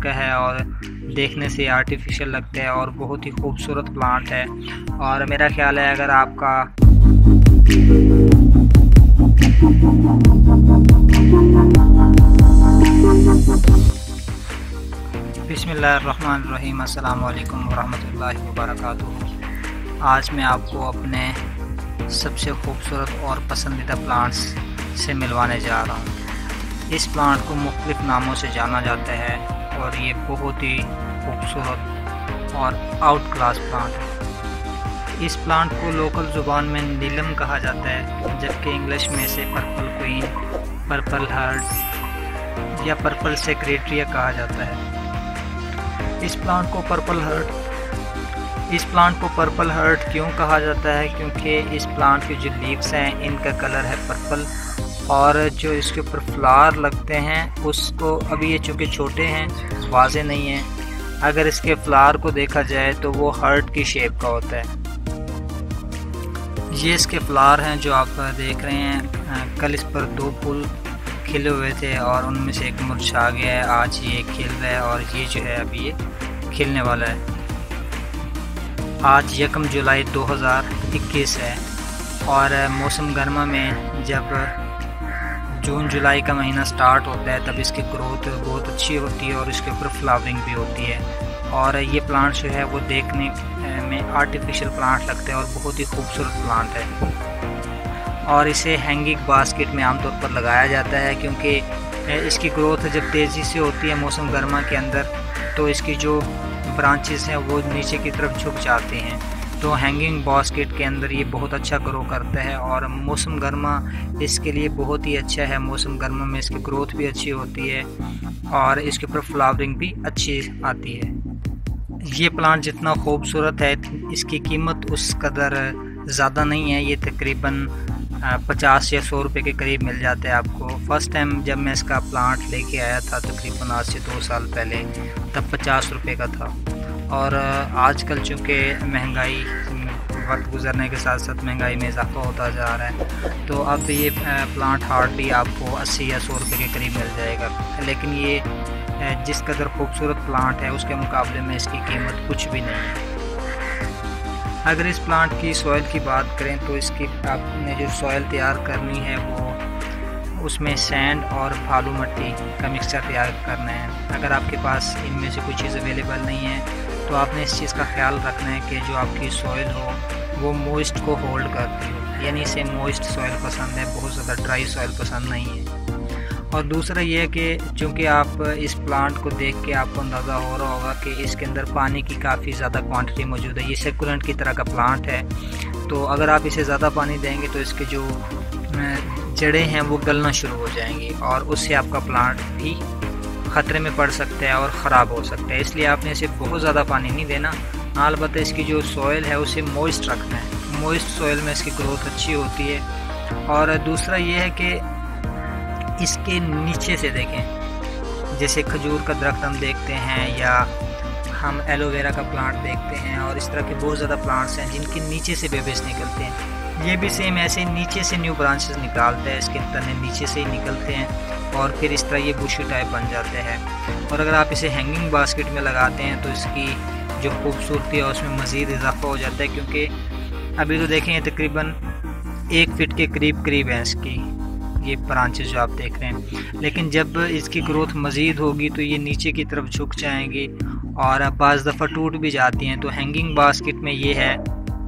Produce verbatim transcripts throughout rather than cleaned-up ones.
का है और देखने से आर्टिफिशियल लगता है और बहुत ही खूबसूरत प्लांट है। और मेरा ख्याल है अगर आपका बिस्मिल्लाहिर्रहमानिर्रहीम, अस्सलाम वालेकुम वरहमतुल्लाहि वबरकातुहू। आज मैं आपको अपने सबसे खूबसूरत और पसंदीदा प्लांट्स से मिलवाने जा रहा हूँ। इस प्लांट को मुख्तलिफ नामों से जाना जाता है और ये बहुत ही खूबसूरत और आउट क्लास प्लांट है। इस प्लांट को लोकल ज़ुबान में नीलम कहा जाता है, जबकि इंग्लिश में इसे पर्पल क्वीन, पर्पल हार्ट या पर्पल सेक्रेटरिया कहा जाता है। इस प्लांट को पर्पल हार्ट इस प्लांट को पर्पल हार्ट क्यों कहा जाता है? क्योंकि इस प्लांट के जो लीव्स हैं इनका कलर है पर्पल, और जो इसके ऊपर फ्लावर लगते हैं उसको अभी ये चूँकि छोटे हैं वाज़े नहीं हैं, अगर इसके फ्लावर को देखा जाए तो वो हार्ट की शेप का होता है। ये इसके फ्लावर हैं जो आप देख रहे हैं। कल इस पर दो फूल खिले हुए थे और उनमें से एक मुरझा गया है, आज ये खिल रहा है और ये जो है अभी ये खिलने वाला है। आज यकम जुलाई दो हज़ार इक्कीस है और मौसम गर्मा में जब जून जुलाई का महीना स्टार्ट होता है तब इसकी ग्रोथ बहुत अच्छी होती है और इसके ऊपर फ्लावरिंग भी होती है। और ये प्लांट जो है वो देखने में आर्टिफिशियल प्लांट लगता है और बहुत ही खूबसूरत प्लांट है। और इसे हैंगिंग बास्केट में आमतौर पर लगाया जाता है, क्योंकि इसकी ग्रोथ जब तेज़ी से होती है मौसम गर्मा के अंदर तो इसकी जो ब्रांचेस हैं वो नीचे की तरफ झुक जाती हैं, तो हैंगिंग बास्केट के अंदर ये बहुत अच्छा ग्रो करता है। और मौसम गर्मा इसके लिए बहुत ही अच्छा है। मौसम गर्मा में इसकी ग्रोथ भी अच्छी होती है और इसके ऊपर फ्लावरिंग भी अच्छी आती है। ये प्लांट जितना खूबसूरत है इसकी कीमत उस कदर ज़्यादा नहीं है। ये तकरीबन पचास या सौ रुपये के करीब मिल जाता है आपको। फ़र्स्ट टाइम जब मैं इसका प्लांट लेके आया था तकरीबन आज से दो साल पहले, तब पचास रुपये का था। और आजकल चूँकि महंगाई वक्त गुजरने के साथ साथ महंगाई में इजाफा होता जा रहा है, तो अब ये प्लांट हार्डली आपको अस्सी या सौ रुपये के करीब मिल जाएगा। लेकिन ये जिस कदर खूबसूरत प्लांट है उसके मुकाबले में इसकी कीमत कुछ भी नहीं है। अगर इस प्लांट की सॉइल की बात करें तो इसकी आपने जो सॉइल तैयार करनी है वो उसमें सैंड और बालू मिट्टी का मिक्सचर तैयार करना है। अगर आपके पास इनमें से कोई चीज़ अवेलेबल नहीं है तो आपने इस चीज़ का ख्याल रखना है कि जो आपकी सॉइल हो वो मॉइस्ट को होल्ड करती हो, यानी इसे मॉइस्ट सॉइल पसंद है, बहुत ज़्यादा ड्राई सॉइल पसंद नहीं है। और दूसरा ये है कि चूँकि आप इस प्लांट को देख के आपको अंदाज़ा हो रहा होगा कि इसके अंदर पानी की काफ़ी ज़्यादा क्वांटिटी मौजूद है। ये सेकुलेंट की तरह का प्लांट है, तो अगर आप इसे ज़्यादा पानी देंगे तो इसके जो जड़ें हैं वो गलना शुरू हो जाएंगी और उससे आपका प्लांट भी ख़तरे में पड़ सकता है और ख़राब हो सकता है। इसलिए आपने इसे बहुत ज़्यादा पानी नहीं देना। हाँ, अलबत्ता इसकी जो सॉइल है उसे मॉइस्ट रखना है। मॉइस्ट सॉइल में इसकी ग्रोथ अच्छी होती है। और दूसरा ये है कि इसके नीचे से देखें, जैसे खजूर का दरख्त हम देखते हैं या हम एलोवेरा का प्लांट देखते हैं और इस तरह के बहुत ज़्यादा प्लांट्स हैं जिनके नीचे से बेबीज निकलते हैं। ये भी सेम ऐसे नीचे से न्यू ब्रांचेस निकालता है, इसके तने नीचे से ही निकलते हैं और फिर इस तरह ये बुशी टाइप बन जाते हैं। और अगर आप इसे हैंगिंग बास्केट में लगाते हैं तो इसकी जो खूबसूरती है उसमें मज़ीद इजाफा हो जाता है, क्योंकि अभी तो देखें तकरीबन एक फिट के करीब करीब है इसकी ये ब्रांचेस जो आप देख रहे हैं। लेकिन जब इसकी ग्रोथ मज़ीद होगी तो ये नीचे की तरफ झुक जाएंगी और बाज़ दफ़ा टूट भी जाती हैं। तो हैंगिंग बास्केट में ये है,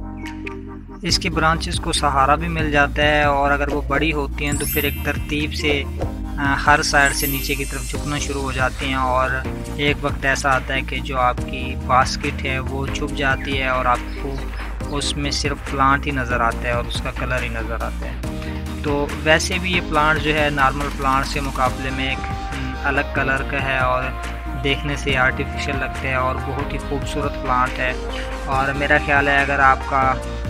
इसकी ब्रांचेस को सहारा भी मिल जाता है और अगर वो बड़ी होती हैं तो फिर एक तरतीब से हर साइड से नीचे की तरफ झुकना शुरू हो जाती हैं और एक वक्त ऐसा आता है कि जो आपकी बास्केट है वो छुप जाती है और आपको उसमें सिर्फ प्लांट ही नज़र आता है और उसका कलर ही नज़र आता है। तो वैसे भी ये प्लांट जो है नॉर्मल प्लांट से मुकाबले में एक अलग कलर का है और देखने से आर्टिफिशियल लगता है और बहुत ही खूबसूरत प्लांट है। और मेरा ख्याल है अगर आपका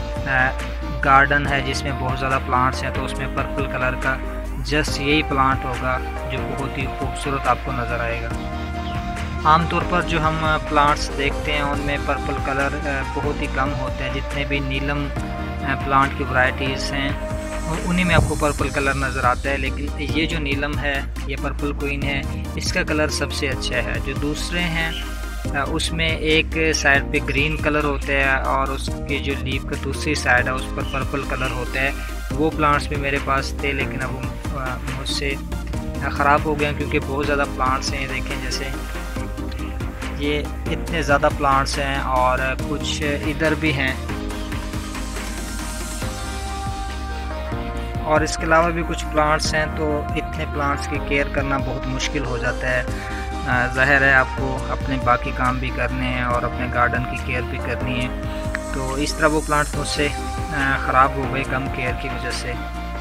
गार्डन है जिसमें बहुत ज़्यादा प्लांट्स हैं तो उसमें पर्पल कलर का जस्ट यही प्लांट होगा जो बहुत ही खूबसूरत आपको नज़र आएगा। आमतौर पर जो हम प्लांट्स देखते हैं उनमें पर्पल कलर बहुत ही कम होता है। जितने भी नीलम प्लांट की वैरायटीज़ हैं और उन्हीं में आपको पर्पल कलर नज़र आता है। लेकिन ये जो नीलम है, ये पर्पल क्वीन है, इसका कलर सबसे अच्छा है। जो दूसरे हैं उसमें एक साइड पे ग्रीन कलर होता है और उसके जो लीफ का दूसरी साइड है उस पर पर्पल कलर होता है। वो प्लांट्स भी मेरे पास थे, लेकिन अब मुझसे ख़राब हो गए क्योंकि बहुत ज़्यादा प्लांट्स हैं। देखें जैसे ये इतने ज़्यादा प्लांट्स हैं और कुछ इधर भी हैं, और इसके अलावा भी कुछ प्लांट्स हैं। तो इतने प्लांट्स की केयर करना बहुत मुश्किल हो जाता है। ज़ाहिर है आपको अपने बाकी काम भी करने हैं और अपने गार्डन की केयर भी करनी है। तो इस तरह वो प्लांट्स मुझसे ख़राब हो गए कम केयर की वजह से।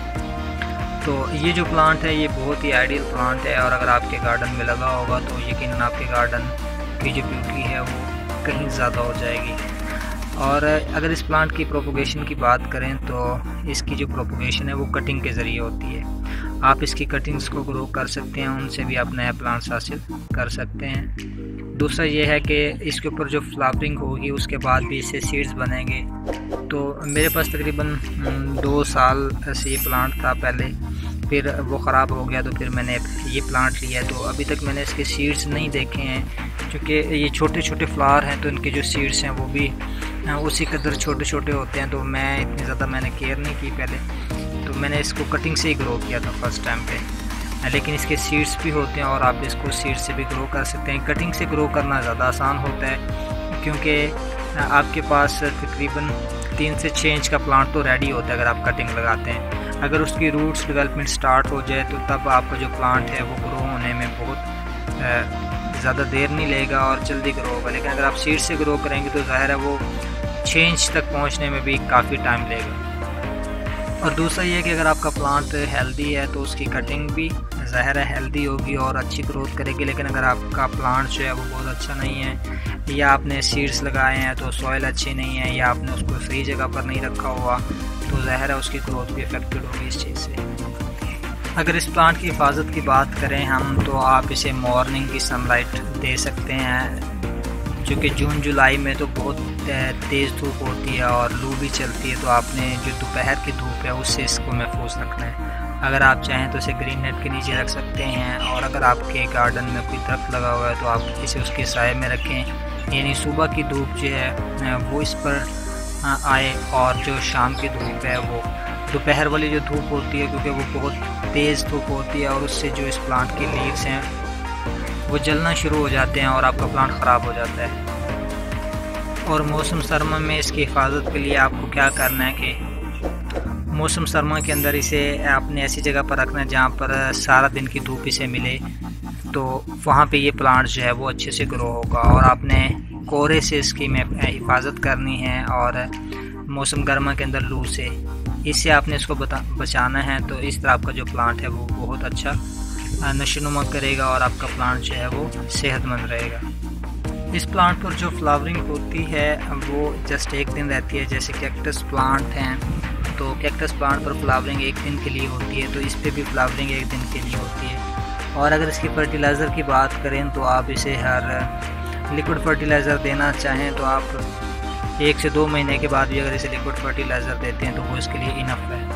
तो ये जो प्लांट है ये बहुत ही आइडियल प्लांट है, और अगर आपके गार्डन में लगा होगा तो यकीनन आपके गार्डन की जो ब्यूटी है वो कहीं ज़्यादा हो जाएगी। और अगर इस प्लांट की प्रोपोगेशन की बात करें तो इसकी जो प्रोपोगेशन है वो कटिंग के ज़रिए होती है। आप इसकी कटिंग्स को ग्रो कर सकते हैं, उनसे भी आप नए प्लांट्स हासिल कर सकते हैं। दूसरा ये है कि इसके ऊपर जो फ्लावरिंग होगी उसके बाद भी इससे सीड्स बनेंगे। तो मेरे पास तकरीबन दो साल से ये प्लांट था पहले, फिर वो ख़राब हो गया तो फिर मैंने ये प्लांट लिया। तो अभी तक मैंने इसके सीड्स नहीं देखे हैं, क्योंकि ये छोटे छोटे फ्लावर हैं तो इनके जो सीड्स हैं वो भी उसी कदर छोटे छोटे होते हैं। तो मैं इतनी ज़्यादा मैंने केयर नहीं की पहले, तो मैंने इसको कटिंग से ही ग्रो किया था फर्स्ट टाइम पे। लेकिन इसके सीड्स भी होते हैं और आप इसको सीड्स से भी ग्रो कर सकते हैं। कटिंग से ग्रो करना ज़्यादा आसान होता है, क्योंकि आपके पास तकरीबन तीन से छः इंच का प्लांट तो रेडी होता है अगर आप कटिंग लगाते हैं। अगर उसकी रूट्स डेवलपमेंट स्टार्ट हो जाए तो तब आपका जो प्लांट है वो ग्रो होने में बहुत ज़्यादा देर नहीं लेगा और जल्दी ग्रो होगा। लेकिन अगर आप सीड से ग्रो करेंगे तो ज़ाहिर है वो छः इंच तक पहुंचने में भी काफ़ी टाइम लेगा। और दूसरा ये कि अगर आपका प्लांट हेल्दी है तो उसकी कटिंग भी ज़ाहिर है हेल्दी होगी और अच्छी ग्रोथ करेगी। लेकिन अगर आपका प्लांट जो है वो बहुत अच्छा नहीं है, या आपने सीड्स लगाए हैं तो सॉइल अच्छी नहीं है, या आपने उसको सही जगह पर नहीं रखा हुआ, तो ज़ाहिर है उसकी ग्रोथ भी अफेक्टेड होगी इस चीज़ से। अगर इस प्लांट की हिफाजत की बात करें हम, तो आप इसे मॉर्निंग की सनलाइट दे सकते हैं, क्योंकि जून जुलाई में तो बहुत तेज़ धूप होती है और लू भी चलती है। तो आपने जो दोपहर की धूप है उससे इसको महफूज रखना है। अगर आप चाहें तो इसे ग्रीन नेट के नीचे रख सकते हैं, और अगर आपके गार्डन में कोई दरख्त लगा हुआ है तो आप इसे उसके साए में रखें, यानी सुबह की धूप जो है वो इस पर आए, और जो शाम की धूप है वो दोपहर वाली जो धूप होती है, क्योंकि वो बहुत तेज़ धूप होती है और उससे जो इस प्लांट के लीव्स हैं वो जलना शुरू हो जाते हैं और आपका प्लांट ख़राब हो जाता है। और मौसम सरमा में इसकी हिफाजत के लिए आपको क्या करना है कि मौसम सरमा के अंदर इसे आपने ऐसी जगह पर रखना है जहाँ पर सारा दिन की धूप इसे मिले, तो वहाँ पे ये प्लांट जो है वो अच्छे से ग्रो होगा। और आपने कोहरे से इसकी हिफाजत करनी है, और मौसम गर्मा के अंदर लू से, इससे आपने इसको बता बचाना है। तो इस तरह आपका जो प्लांट है वो बहुत अच्छा नशोनुमा करेगा और आपका प्लांट जो है वो सेहतमंद रहेगा। इस प्लांट पर जो फ्लावरिंग होती है वो जस्ट एक दिन रहती है। जैसे कैक्टस प्लांट हैं तो कैक्टस प्लांट पर फ्लावरिंग एक दिन के लिए होती है, तो इस पर भी फ्लावरिंग एक दिन के लिए होती है। और अगर इसकी फर्टिलाइज़र की बात करें तो आप इसे हर लिक्विड फर्टिलाइज़र देना चाहें तो आप एक से दो महीने के बाद भी अगर इसे लिक्विड फर्टिलाइज़र देते हैं तो वो इसके लिए इनफ है।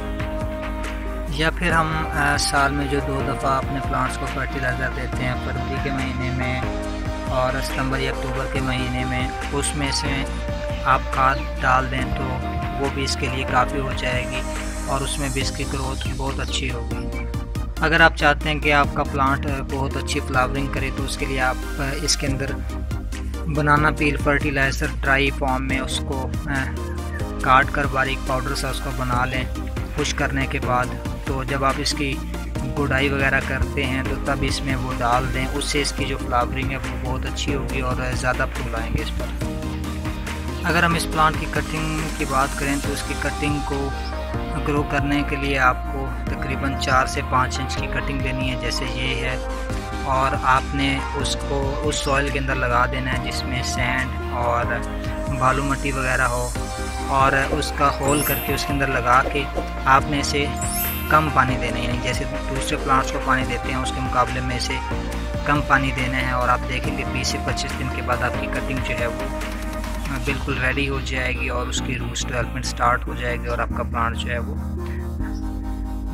या फिर हम आ, साल में जो दो दफ़ा अपने प्लांट्स को फर्टिलाइज़र देते हैं, फरवरी के महीने में और सितंबर या अक्टूबर के महीने में, उसमें से आप खाद डाल दें तो वो भी इसके लिए काफ़ी हो जाएगी और उसमें भी इसकी ग्रोथ बहुत अच्छी होगी। अगर आप चाहते हैं कि आपका प्लांट बहुत अच्छी फ्लावरिंग करे तो उसके लिए आप इसके अंदर banana peel fertiliser dry form में उसको काट कर बारीक पाउडर सा उसको बना लें खुश करने के बाद। तो जब आप इसकी गुड़ाई वगैरह करते हैं तो तब इसमें वो डाल दें, उससे इसकी जो फ्लावरिंग है वो बहुत अच्छी होगी और ज़्यादा फूल आएंगे इस पर। अगर हम इस प्लांट की कटिंग की बात करें तो इसकी कटिंग को ग्रो करने के लिए आपको तकरीबन चार से पाँच इंच की कटिंग लेनी है, जैसे ये है, और आपने उसको उस सॉइल के अंदर लगा देना है जिसमें सैंड और बालू मिट्टी वगैरह हो, और उसका होल करके उसके अंदर लगा के आपने इसे कम पानी देना है, यानी जैसे दूसरे प्लांट्स को पानी देते हैं उसके मुकाबले में इसे कम पानी देना है। और आप देखेंगे बीस से पच्चीस दिन के बाद आपकी कटिंग जो है वो बिल्कुल रेडी हो जाएगी और उसकी रूट्स डेवलपमेंट स्टार्ट हो जाएगी और आपका प्लांट जो है वो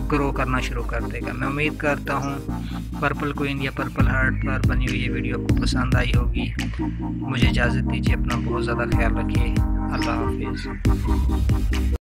ग्रो करना शुरू कर देगा। मैं उम्मीद करता हूँ पर्पल क्वीन या पर्पल हार्ट पर बनी हुई ये वीडियो आपको पसंद आई होगी। मुझे इजाज़त दीजिए, अपना बहुत ज़्यादा ख्याल रखिए। अल्लाह हाफिज़।